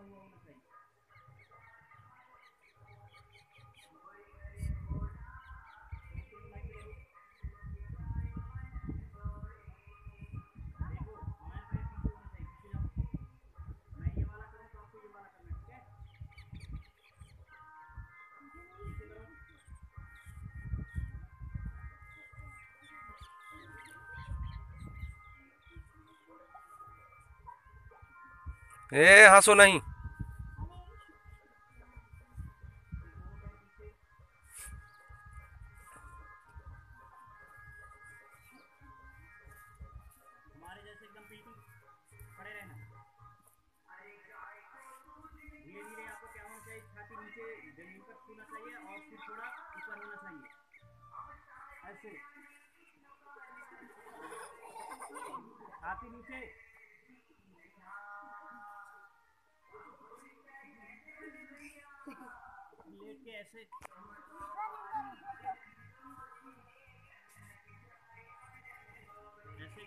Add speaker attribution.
Speaker 1: ए हंसो नहीं।
Speaker 2: हमारे जैसे एकदम बिल्कुल खड़े रहना। धीरे धीरे आपको क्या होना चाहिए, छाती नीचे जमीन पर छूना चाहिए और फिर थोड़ा ऊपर होना चाहिए, ऐसे छाती नीचे। लेट के ऐसे